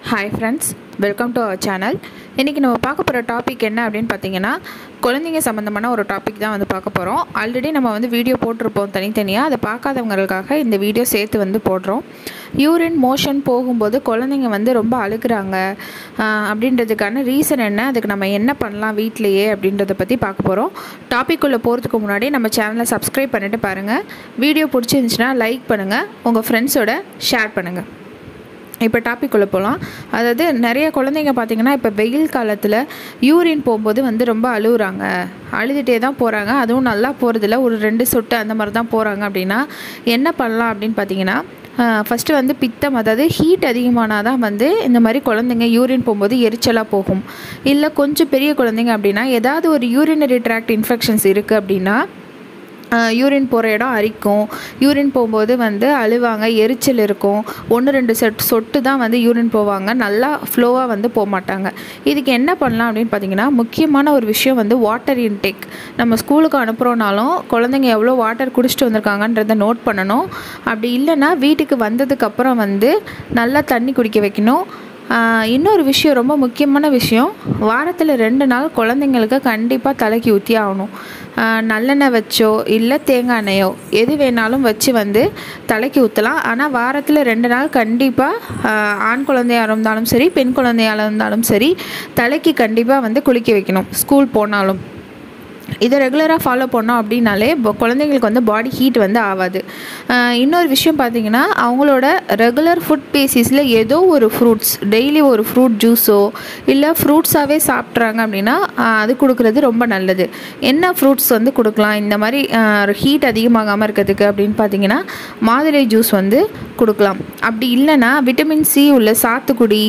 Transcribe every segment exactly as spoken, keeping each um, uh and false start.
Hi friends, welcome to our channel. இன்னைக்கு நம்ம பார்க்க போற டாபிக் என்ன அப்படினு பாத்தீங்கன்னா குழந்தைங்க சம்பந்தமான ஒரு டாபிக் தான் வந்து பார்க்க போறோம். ஆல்ரெடி நம்ம வந்து வீடியோ போட்டுருப்போம் தனித்தனியா. அத பார்க்காதவங்களுக்காக இந்த வீடியோ சேர்த்து வந்து போடுறோம். யூரின் மோஷன் போகும்போது குழந்தைங்க வந்து ரொம்ப அழுகுறாங்க அப்படின்றதுக்கான ரீசன் என்ன, அதுக்கு நம்ம என்ன பண்ணலாம் வீட்லயே அப்படின்றத பத்தி பார்க்க போறோம். டாபிக் உள்ள போறதுக்கு முன்னாடி நம்ம சேனலை சப்ஸ்கிரைப் பண்ணிட்டு பாருங்க. வீடியோ பிடிச்சிருந்துச்சுனா லைக் பண்ணுங்க, உங்க ஃப்ரெண்ட்ஸோட ஷேர் பண்ணுங்க. இப்போ டாபிக் உள்ள போகலாம். அதாவது நிறைய குழந்தைங்க பார்த்தீங்கன்னா இப்போ வெயில் காலத்தில் யூரின் போகும்போது வந்து ரொம்ப அழுகுறாங்க, அழுதுகிட்டே தான் போகிறாங்க. அதுவும் நல்லா போகிறதில்ல, ஒரு ரெண்டு சொட்டு அந்த மாதிரி தான் போகிறாங்க. அப்படின்னா என்ன பண்ணலாம் அப்படின்னு பார்த்தீங்கன்னா, ஃபஸ்ட்டு வந்து பித்தம், அதாவது ஹீட் அதிகமானால் தான் வந்து இந்த மாதிரி குழந்தைங்க யூரின் போகும்போது எரிச்சலாக போகும். இல்லை கொஞ்சம் பெரிய குழந்தைங்க அப்படின்னா ஏதாவது ஒரு யூரினரி ட்ராக்ட் இன்ஃபெக்ஷன்ஸ் இருக்குது அப்படின்னா யூரின் போகிற இடம் அரிக்கும், யூரின் போகும்போது வந்து அழுவாங்க, எரிச்சல் இருக்கும், ஒன்று ரெண்டு சொட்டு சொட்டு தான் வந்து யூரின் போவாங்க, நல்லா ஃப்ளோவாக வந்து போக மாட்டாங்க. இதுக்கு என்ன பண்ணலாம் அப்படின்னு பார்த்தீங்கன்னா, முக்கியமான ஒரு விஷயம் வந்து வாட்டர் இன்டேக். நம்ம ஸ்கூலுக்கு அனுப்புகிறோனாலும் குழந்தைங்க எவ்வளோ வாட்டர் குடிச்சிட்டு வந்திருக்காங்கன்றதை நோட் பண்ணணும். அப்படி இல்லைன்னா வீட்டுக்கு வந்ததுக்கப்புறம் வந்து நல்லா தண்ணி குடிக்க வைக்கணும். இன்னொரு விஷயம், ரொம்ப முக்கியமான விஷயம், வாரத்தில் ரெண்டு நாள் குழந்தைங்களுக்கு கண்டிப்பாக தலைக்கு ஊற்றி ஆகணும். நல்லெண்ணெய் வச்சோ இல்லை தேங்காய் எண்ணெயோ எது வேணாலும் வச்சு வந்து தலைக்கு ஊற்றலாம். ஆனால் வாரத்தில் ரெண்டு நாள் கண்டிப்பாக ஆண் குழந்தையாக இருந்தாலும் சரி பெண் குழந்தையாக இருந்தாலும் சரி தலைக்கு கண்டிப்பாக வந்து குளிக்க வைக்கணும் ஸ்கூல் போனாலும். இதை ரெகுலராக ஃபாலோ பண்ணோம் அப்படின்னாலே குழந்தைங்களுக்கு வந்து பாடி ஹீட் வந்து ஆகாது. இன்னொரு விஷயம் பார்த்திங்கன்னா, அவங்களோட ரெகுலர் ஃபுட் பேசிஸில் ஏதோ ஒரு ஃப்ரூட்ஸ், டெய்லி ஒரு ஃப்ரூட் ஜூஸோ இல்லை ஃப்ரூட்ஸாகவே சாப்பிட்றாங்க அப்படின்னா அது கொடுக்குறது ரொம்ப நல்லது. என்ன ஃப்ரூட்ஸ் வந்து கொடுக்கலாம் இந்த மாதிரி ஹீட் அதிகமாகாமல் இருக்கிறதுக்கு அப்படின்னு பார்த்திங்கன்னா, மாதுளை ஜூஸ் வந்து கொடுக்கலாம். அப்படி இல்லைன்னா விட்டமின் சி உள்ள சாத்துக்குடி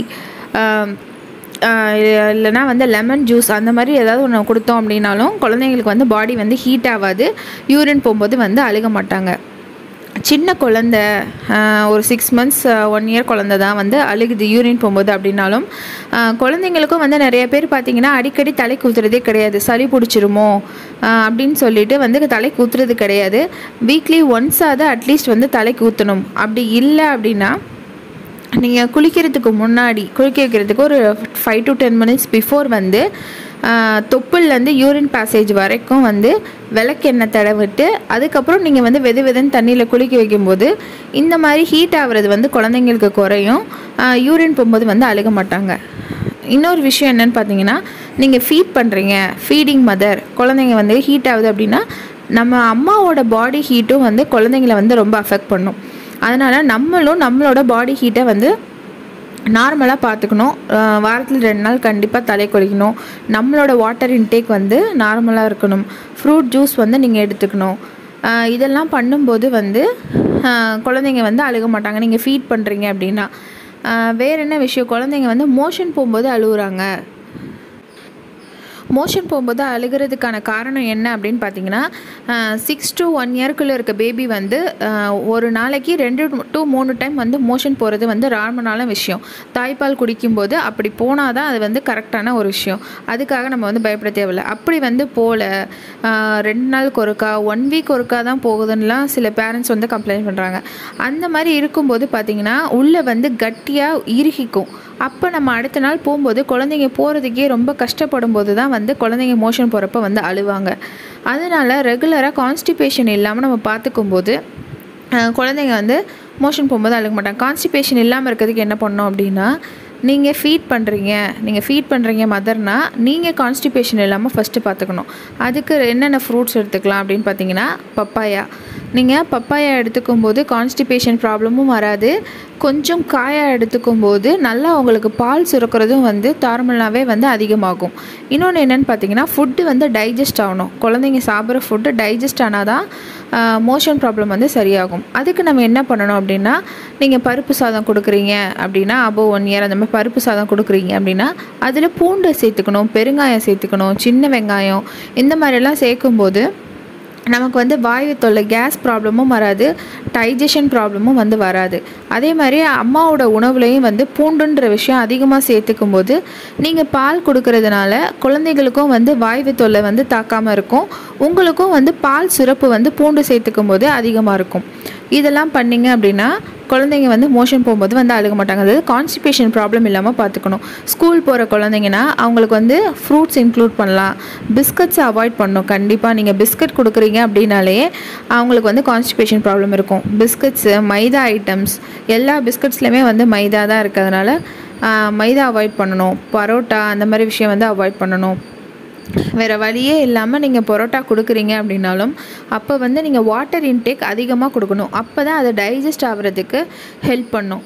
இல்லைனா வந்து லெமன் ஜூஸ் அந்த மாதிரி ஏதாவது ஒன்று கொடுத்தோம் அப்படின்னாலும் குழந்தைங்களுக்கு வந்து பாடி வந்து ஹீட் ஆகாது, யூரின் போகும்போது வந்து அழுக மாட்டாங்க. சின்ன குழந்த ஒரு சிக்ஸ் மந்த்ஸ் ஒன் இயர் குழந்த தான் வந்து அழுகுது யூரின் போகும்போது அப்படின்னாலும் குழந்தைங்களுக்கும் வந்து நிறைய பேர் பார்த்திங்கன்னா அடிக்கடி தலைக்கு ஊற்றுறதே கிடையாது. சளி பிடிச்சிருமோ அப்படின்னு சொல்லிட்டு வந்து தலைக்கு ஊற்றுறது கிடையாது. வீக்லி ஒன்ஸாவது அட்லீஸ்ட் வந்து தலைக்கு ஊற்றணும். அப்படி இல்லை அப்படின்னா நீங்கள் குளிக்கிறதுக்கு முன்னாடி, குளிக்க வைக்கிறதுக்கு ஒரு five to ten minutes before வந்து தொப்புள்லேருந்து யூரின் பேசேஜ் வரைக்கும் வந்து விளக்கெண்ணெய் தடவிட்டு அதுக்கப்புறம் நீங்கள் வந்து வெது வெதுன்னு தண்ணியில் குளிக்க வைக்கும்போது இந்த மாதிரி ஹீட் ஆகிறது வந்து குழந்தைங்களுக்கு குறையும், யூரின் போகும்போது வந்து அழுக மாட்டாங்க. இன்னொரு விஷயம் என்னென்னு பார்த்தீங்கன்னா, நீங்கள் ஃபீட் பண்ணுறீங்க, ஃபீடிங் மதர், குழந்தைங்க வந்து ஹீட் ஆகுது அப்படின்னா நம்ம அம்மாவோட பாடி ஹீட்டும் வந்து குழந்தைங்கள வந்து ரொம்ப அஃபெக்ட் பண்ணும். அதனால் நம்மளும் நம்மளோட பாடி ஹீட்டை வந்து நார்மலாக பார்த்துக்கணும். வாரத்தில் ரெண்டு நாள் கண்டிப்பாக தலை குளிக்கணும். நம்மளோட வாட்டர் இன்டேக் வந்து நார்மலாக இருக்கணும். ஃப்ரூட் ஜூஸ் வந்து நீங்கள் எடுத்துக்கணும். இதெல்லாம் பண்ணும்போது வந்து குழந்தைங்க வந்து அழுக மாட்டாங்க நீங்கள் ஃபீட் பண்ணுறீங்க அப்படின்னா. வேறு என்ன விஷயம், குழந்தைங்க வந்து மோஷன் போகும்போது அழுகுறாங்க. மோஷன் போகும்போது அழுகிறதுக்கான காரணம் என்ன அப்படின்னு பார்த்தீங்கன்னா, சிக்ஸ் டு ஒன் இயர்க்குள்ளே இருக்க பேபி வந்து ஒரு நாளைக்கு ரெண்டு டு மூணு டைம் வந்து மோஷன் போகிறது வந்து நார்மலான விஷயம். தாய்ப்பால் குடிக்கும்போது அப்படி போனால் தான் அது வந்து கரெக்டான ஒரு விஷயம். அதுக்காக நம்ம வந்து பயப்பட தேவையில்லை. அப்படி வந்து போகல, ரெண்டு நாளுக்கு ஒருக்கா ஒன் வீக் ஒருக்கா தான் போகுதுன்னெலாம் சில பேரண்ட்ஸ் வந்து கம்ப்ளைண்ட் பண்ணுறாங்க. அந்த மாதிரி இருக்கும்போது பார்த்திங்கன்னா உள்ளே வந்து கட்டியாக இறுகிக்கும். அப்போ நம்ம அடுத்த நாள் போகும்போது குழந்தைங்க போகிறதுக்கே ரொம்ப கஷ்டப்படும் போது தான் வந்து குழந்தைங்க மோஷன் போகிறப்ப வந்து அழுவாங்க. அதனால் ரெகுலராக கான்ஸ்டிபேஷன் இல்லாமல் நம்ம பார்த்துக்கும்போது குழந்தைங்க வந்து மோஷன் போகும்போது அழுக மாட்டாங்க. கான்ஸ்டிபேஷன் இல்லாமல் இருக்கிறதுக்கு என்ன பண்ணோம் அப்படின்னா, நீங்கள் ஃபீட் பண்ணுறீங்க நீங்கள் ஃபீட் பண்ணுறீங்க மதர்னால் நீங்கள் கான்ஸ்டிபேஷன் இல்லாமல் ஃபஸ்ட்டு பார்த்துக்கணும். அதுக்கு என்னென்ன ஃப்ரூட்ஸ் எடுத்துக்கலாம் அப்படின்னு பார்த்தீங்கன்னா, பப்பாயா. நீங்கள் பப்பாயா எடுத்துக்கும் போது கான்ஸ்டிபேஷன் ப்ராப்ளமும் வராது. கொஞ்சம் காயாக எடுத்துக்கும் போது நல்லா உங்களுக்கு பால் சுரக்கிறதும் வந்து நார்மலாகவே வந்து அதிகமாகும். இன்னொன்று என்னென்னு பார்த்தீங்கன்னா, ஃபுட்டு வந்து டைஜஸ்ட் ஆகணும். குழந்தைங்க சாப்பிட்ற ஃபுட்டு டைஜஸ்ட் ஆனால் தான் மோஷன் ப்ராப்ளம் வந்து சரியாகும். அதுக்கு நம்ம என்ன பண்ணணும் அப்படின்னா, நீங்கள் பருப்பு சாதம் கொடுக்குறீங்க அப்படின்னா, அபோவ் ஒன் இயர் அந்த மாதிரி பருப்பு சாதம் கொடுக்குறீங்க அப்படின்னா அதில் பூண்டை சேர்த்துக்கணும், பெருங்காயம் சேர்த்துக்கணும், சின்ன வெங்காயம் இந்த மாதிரிலாம் சேர்க்கும்போது நமக்கு வந்து வாயு தொல்லை, கேஸ் ப்ராப்ளமும் வராது, டைஜஷன் ப்ராப்ளமும் வந்து வராது. அதே மாதிரி அம்மாவோட உணவுலையும் வந்து பூண்டுன்ற விஷயம் அதிகமாக சேர்த்துக்கும் போது நீங்கள் பால் கொடுக்கறதுனால குழந்தைகளுக்கும் வந்து வாயு தொல்லை வந்து தாக்காமல் இருக்கும். உங்களுக்கும் வந்து பால் சுரப்பு வந்து பூண்டு சேர்த்துக்கும் போது அதிகமாக இருக்கும். இதெல்லாம் பண்ணிங்க அப்படின்னா குழந்தைங்க வந்து மோஷன் போகும்போது வந்து அழுக மாட்டாங்க. அதாவது கான்ஸ்டிபேஷன் ப்ராப்ளம் இல்லாமல் பார்த்துக்கணும். ஸ்கூல் போகிற குழந்தைங்கன்னா அவங்களுக்கு வந்து ஃப்ரூட்ஸ் இன்க்ளூட் பண்ணலாம். பிஸ்கட்ஸை அவாய்ட் பண்ணணும். கண்டிப்பாக நீங்கள் பிஸ்கட் கொடுக்குறீங்க அப்படின்னாலே அவங்களுக்கு வந்து கான்ஸ்டிபேஷன் ப்ராப்ளம் இருக்கும். பிஸ்கட்ஸு, மைதா ஐட்டம்ஸ், எல்லா பிஸ்கட்ஸ்லையுமே வந்து மைதா தான் இருக்கிறதுனால மைதா அவாய்ட் பண்ணணும். பரோட்டா அந்த மாதிரி விஷயம் வந்து அவாய்ட் பண்ணணும். வேறு வழியே இல்லாமல் நீங்கள் பரோட்டா கொடுக்குறீங்க அப்படின்னாலும் அப்போ வந்து நீங்கள் வாட்டர் இன்டேக் அதிகமாக கொடுக்கணும். அப்போ தான் அது டைஜஸ்ட் ஆகிறதுக்கு ஹெல்ப் பண்ணும்.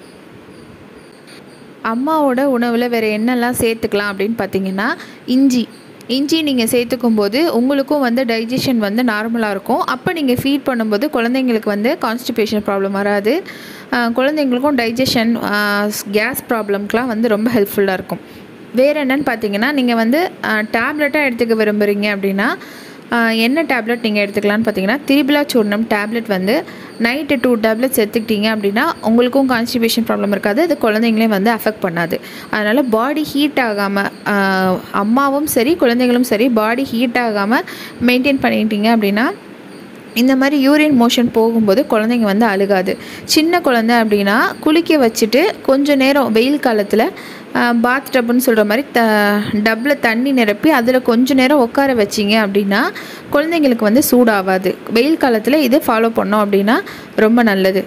அம்மாவோட உணவில் வேறு என்னெல்லாம் சேர்த்துக்கலாம் அப்படின்னு பார்த்தீங்கன்னா, இஞ்சி இஞ்சி நீங்கள் சேர்த்துக்கும் போது உங்களுக்கும் வந்து டைஜஷன் வந்து நார்மலாக இருக்கும். அப்போ நீங்கள் ஃபீட் பண்ணும்போது குழந்தைங்களுக்கு வந்து கான்ஸ்டிபேஷன் ப்ராப்ளம் வராது. குழந்தைங்களுக்கும் டைஜஷன், கேஸ் ப்ராப்ளம்க்கெலாம் வந்து ரொம்ப ஹெல்ப்ஃபுல்லாக இருக்கும். வேறு என்னென்னு பார்த்தீங்கன்னா, நீங்கள் வந்து டேப்லெட்டாக எடுத்துக்க விரும்புகிறீங்க அப்படின்னா என்ன டேப்லெட் நீங்கள் எடுத்துக்கலான்னு பார்த்தீங்கன்னா, திரிபலா சூர்ணம் டேப்லெட் வந்து நைட்டு டூ டேப்லெட்ஸ் எடுத்துக்கிட்டீங்க அப்படின்னா உங்களுக்கும் கான்ஸ்டிபேஷன் ப்ராப்ளம் இருக்காது. அது குழந்தைங்களையும் வந்து அஃபெக்ட் பண்ணாது. அதனால் பாடி ஹீட் ஆகாமல், அம்மாவும் சரி குழந்தைங்களும் சரி பாடி ஹீட் ஆகாமல் மெயின்டைன் பண்ணிட்டீங்க அப்படின்னா இந்த மாதிரி யூரின் மோஷன் போகும்போது குழந்தைங்க வந்து அழுகாது. சின்ன குழந்தை அப்படின்னா குளிக்க வச்சுட்டு கொஞ்சம் நேரம் வெயில் காலத்தில் பாத் டப்புன்னு சொல்கிற மாதிரி த டப்பில் தண்ணி நிரப்பி அதில் கொஞ்சம் நேரம் உட்கார வச்சிங்க அப்படின்னா குழந்தைங்களுக்கு வந்து சூடாகாது. வெயில் காலத்தில் இது ஃபாலோ பண்ணோம் அப்படின்னா ரொம்ப நல்லது.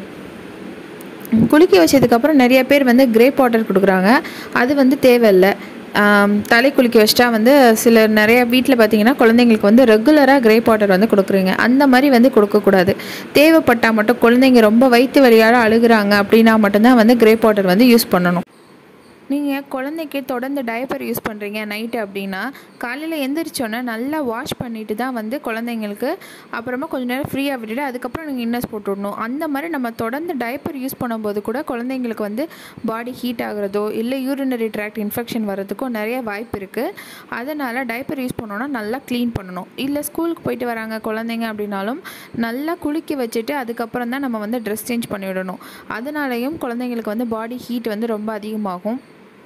குளிக்க வச்சதுக்கப்புறம் நிறைய பேர் வந்து கிரேப் வாட்டர் கொடுக்குறாங்க. அது வந்து தேவையில்லை. தலை குளிக்க வச்சிட்டா வந்து சில நிறைய வீட்டில் பார்த்தீங்கன்னா குழந்தைங்களுக்கு வந்து ரெகுலராக கிரேப் வாட்டர் வந்து கொடுக்குறீங்க. அந்த மாதிரி வந்து கொடுக்கக்கூடாது. தேவைப்பட்டால் மட்டும் குழந்தைங்க ரொம்ப வயிற்று வலியால் அழுகுறாங்க அப்படின்னா மட்டும்தான் வந்து கிரேப் வாட்டர் வந்து யூஸ் பண்ணணும். நீங்கள் குழந்தைக்கு தொடர்ந்து டயப்பர் யூஸ் பண்ணுறீங்க நைட்டு அப்படின்னா காலையில் எந்திரிச்சோன்னே நல்லா வாஷ் பண்ணிவிட்டு தான் வந்து குழந்தைங்களுக்கு அப்புறமா கொஞ்சம் நேரம் ஃப்ரீயாக விட்டுட்டு அதுக்கப்புறம் நீங்கள் இன்னர்ஸ் போட்டு விடணும். அந்த மாதிரி நம்ம தொடர்ந்து டயப்பர் யூஸ் பண்ணும்போது கூட குழந்தைங்களுக்கு வந்து பாடி ஹீட் ஆகிறதோ இல்லை யூரினரி ட்ராக்ட் இன்ஃபெக்ஷன் வரதுக்கோ நிறைய வாய்ப்பு இருக்குது. அதனால் டயப்பர் யூஸ் பண்ணோன்னா நல்லா க்ளீன் பண்ணணும். இல்லை ஸ்கூலுக்கு போயிட்டு வராங்க குழந்தைங்க அப்படின்னாலும் நல்லா குளிக்க வச்சுட்டு அதுக்கப்புறம் தான் நம்ம வந்து ட்ரெஸ் சேஞ்ச் பண்ணி விடணும். அதனாலேயும் குழந்தைங்களுக்கு வந்து பாடி ஹீட் வந்து ரொம்ப அதிகமாகும்.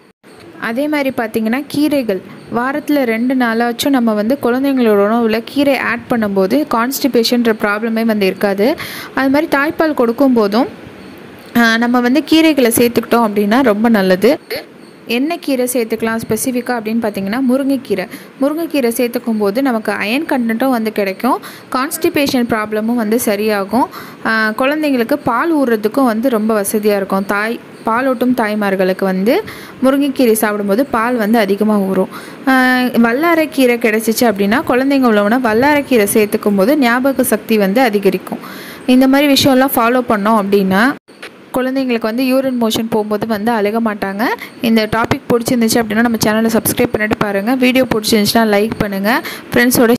அதே மாதிரி பார்த்திங்கன்னா, கீரைகள் வாரத்தில் ரெண்டு நாளாச்சும் நம்ம வந்து குழந்தைங்களோட உணவில் கீரை ஆட் பண்ணும்போது கான்ஸ்டிபேஷன்ற ப்ராப்ளமே வந்து இருக்காது. அது மாதிரி தாய்ப்பால் கொடுக்கும் போதும் நம்ம வந்து கீரைகளை சேர்த்துக்கிட்டோம் அப்படின்னா ரொம்ப நல்லது. என்ன கீரை சேர்த்துக்கலாம் ஸ்பெசிஃபிக்காக அப்படின்னு பார்த்தீங்கன்னா, முருங்கைக்கீரை முருங்கைக்கீரை சேர்த்துக்கும் போது நமக்கு அயன் கண்டென்ட்டும் வந்து கிடைக்கும். கான்ஸ்டிபேஷன் ப்ராப்ளமும் வந்து சரியாகும். குழந்தைங்களுக்கு பால் ஊறுறதுக்கும் வந்து ரொம்ப வசதியாக இருக்கும். தாய் பாலூட்டும் தாய்மார்களுக்கு வந்து முருங்கைக்கீரை சாப்பிடும்போது பால் வந்து அதிகமாக ஊறும். வல்லாரைக்கீரை கிடச்சிச்சு அப்படின்னா குழந்தைங்க உள்ளவனா வல்லாரைக்கீரை சேர்த்துக்கும் போது ஞாபக சக்தி வந்து அதிகரிக்கும். இந்த மாதிரி விஷயம்லாம் ஃபாலோ பண்ணோம் அப்படின்னா குழந்தைங்களுக்கு வந்து யூரின் மோஷன் போகும்போது வந்து அழுக மாட்டாங்க. இந்த டாபிக் பிடிச்சிருந்துச்சு அப்படின்னா நம்ம சேனலை சப்ஸ்கிரைப் பண்ணிட்டு பாருங்கள். வீடியோ பிடிச்சிருந்துச்சுன்னா லைக் பண்ணுங்கள். ஃப்ரெண்ட்ஸோட